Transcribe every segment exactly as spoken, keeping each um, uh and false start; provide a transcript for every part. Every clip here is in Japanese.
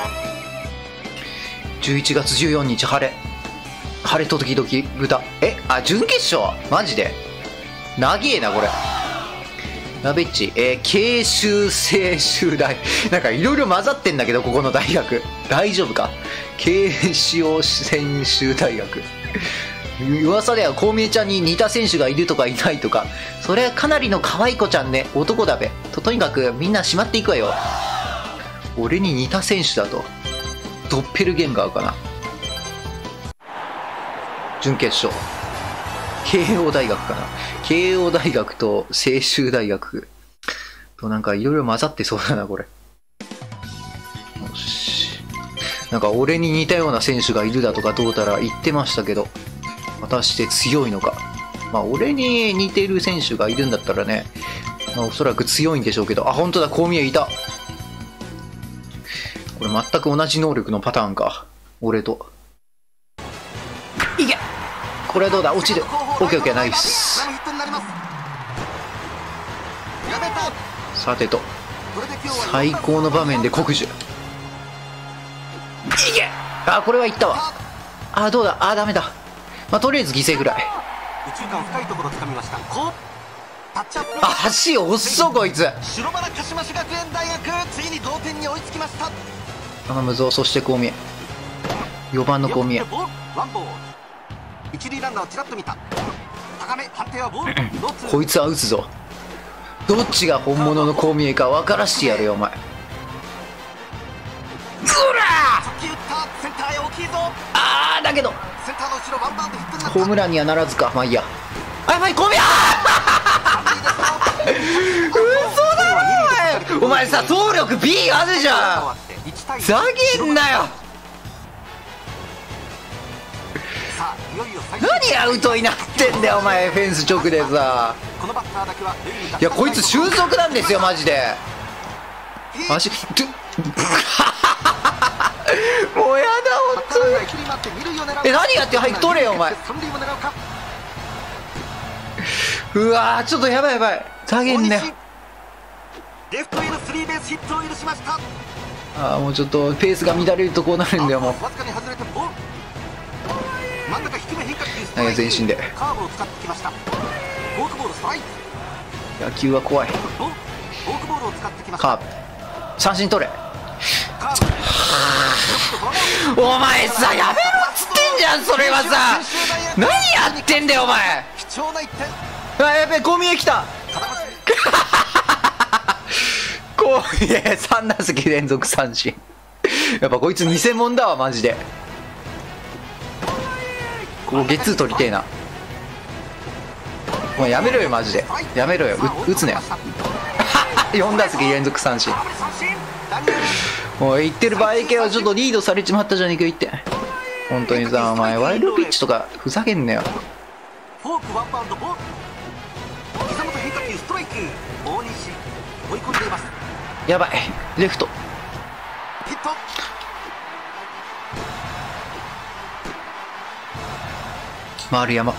じゅういちがつじゅうよっか晴れ晴れと時々豚。えあ準決勝マジで長えなこれ。ナベッチ、えー、慶州青州大なんかいろいろ混ざってんだけど、ここの大学大丈夫か。慶州青州大学噂ではこうみえちゃんに似た選手がいるとかいないとか。それはかなりの可愛い子ちゃんね。男だべと。とにかくみんなしまっていくわよ。俺に似た選手だとドッペルゲンガーかな。準決勝慶応大学かな。慶応大学と青州大学となんかいろいろ混ざってそうだなこれ。よし、なんか俺に似たような選手がいるだとかどうたら言ってましたけど、果たして強いのか。まあ俺に似てる選手がいるんだったらね、まあ、おそらく強いんでしょうけど。あ、本当だ、こう見えいた。これ全く同じ能力のパターンか、俺と。いけ、これはどうだ、落ちる。オッケーオッケー、ナイス。さてと最高の場面で国樹いけ。あ、これはいったわ。あ、どうだ、あ、ダメだ。まあとりあえず犠牲ぐらい。あ、足遅っこいつ。 白バラ鹿島市学園大学、ついに同点に追いつきました。 頼むぞ。そしてこう見えよばんのこう見え。 一塁ランナーをちらっと見た。高め、判定はボール。 こいつは打つぞ。どっちが本物のこう見えか分からしてやるよお前。うらあーだけどホームランにはならずか。まあいいや。あ、やばい、こう見え嘘だろお前。お前さ、走力 ビー あるじゃん。ざげんなよ。何アウトになってんだよお前。フェンス直でさ。いやこいつ俊足なんですよマジで。足もうやだ本当に。え、何やって。早く取れよお前。うわー、ちょっとやばいやばい、ざげんなよ。ああ、もうちょっとペースが乱れるとこうなるんだよもう。なんか全身で。野球は怖い。カーブ三振取れ。お前さ、やめろっつってんじゃん。それはさ、何やってんだよお前。あ、やべえ、こう見えきたこう見えさん打席連続三振。やっぱこいつ偽物だわマジで。ここゲッツー取りてえな。もうやめろよマジで、やめろよ。う打つねよん打席連続三振。もう言ってる場合系はちょっとリードされちまったじゃねえか言って。本当にさ、お前ワイルドピッチとかふざけんなよ。やばい、レフト丸山、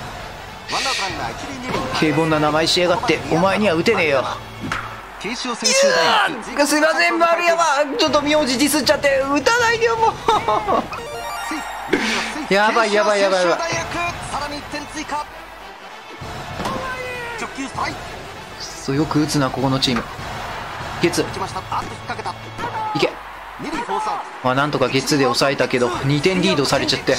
平凡な名前しやがって。お前には打てねえよ。すいません丸山、ちょっと名字ディスっちゃって打たないでよもうやばいやばいやばいやばい。そうよく打つなここのチーム。ゲッツーいけ。まあなんとかゲッツーで抑えたけどにてんリードされちゃって。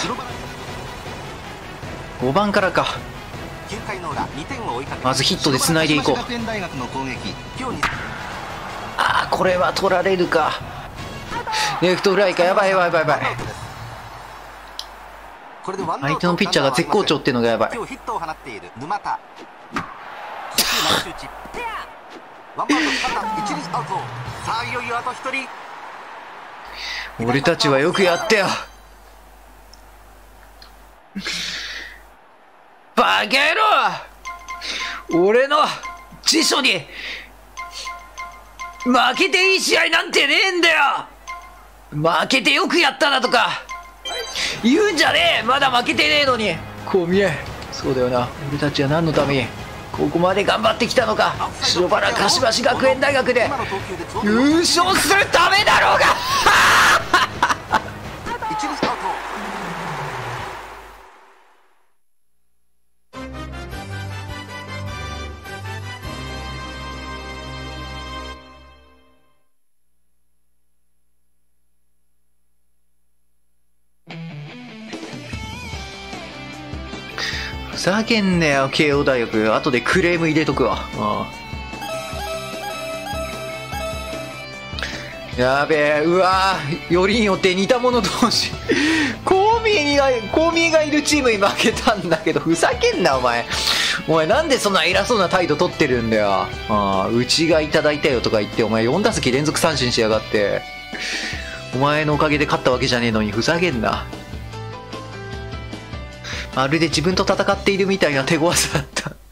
ごばんからか。まずヒットでつないでいこう。あー、これは取られるか。レフトフライか。やばいやばいやばいやばい。相手のピッチャーが絶好調っていうのがやばい。俺たちはよくやったよバカ野郎。俺の辞書に負けていい試合なんてねえんだよ。負けてよくやっただとか言うんじゃねえ。まだ負けてねえのに。こう見え、そうだよな。俺たちは何のためにここまで頑張ってきたのか。白バラ柏市学園大学で優勝するためだろうがふざけんなよ慶応大学。後でクレーム入れとくわ。うん、やべえ、うわー、よりによって似た者同士コウミエがコウミエがいるチームに負けたんだけど、ふざけんなお前。お前なんでそんな偉そうな態度取ってるんだよ。あうちがいただいたよとか言ってお前よん打席連続三振しやがって、お前のおかげで勝ったわけじゃねえのにふざけんな。まるで自分と戦っているみたいな手強さだった